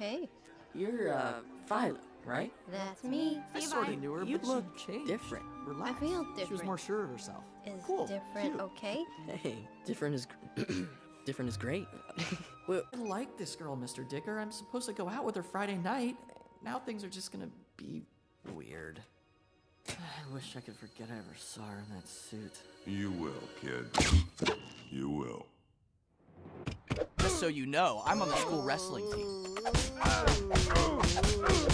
Okay. You're, Philo, right? That's me. I sort of knew her, You but look she changed. different. Relaxed. I feel different. She was more sure of herself. Is Cool. different Cute. okay? Hey, different is... different is great. Well, I like this girl, Mr. Dicker. I'm supposed to go out with her Friday night. Now things are just gonna be weird. I wish I could forget I ever saw her in that suit. You will, kid. You will. Just so you know, I'm on the school wrestling team.